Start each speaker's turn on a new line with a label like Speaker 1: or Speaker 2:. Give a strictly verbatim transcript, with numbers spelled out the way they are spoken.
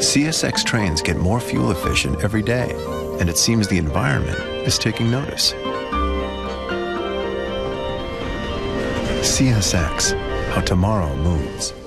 Speaker 1: C S X trains get more fuel efficient every day, and it seems the environment is taking notice. C S X, how tomorrow moves.